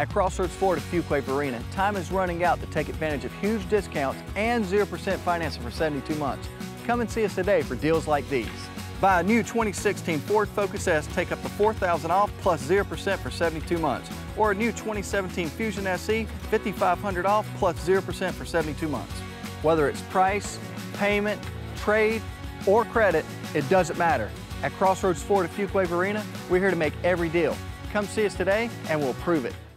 At Crossroads Ford of Fuquay Arena, time is running out to take advantage of huge discounts and 0% financing for 72 months. Come and see us today for deals like these. Buy a new 2016 Ford Focus S, take up to $4,000 off plus 0% for 72 months. Or a new 2017 Fusion SE, $5,500 off plus 0% for 72 months. Whether it's price, payment, trade, or credit, it doesn't matter. At Crossroads Ford of Fuquay Arena, we're here to make every deal. Come see us today and we'll prove it.